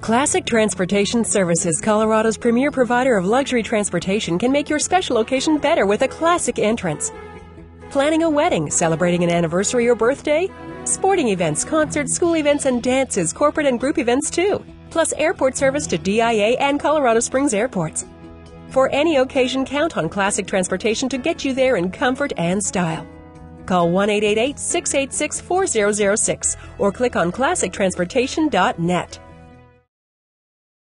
Classic Transportation Services, Colorado's premier provider of luxury transportation, can make your special occasion better with a classic entrance. Planning a wedding, celebrating an anniversary or birthday? Sporting events, concerts, school events, and dances, corporate and group events too. Plus airport service to DIA and Colorado Springs airports. For any occasion, count on Classic Transportation to get you there in comfort and style. Call 1-888-686-4006 or click on classictransportation.net.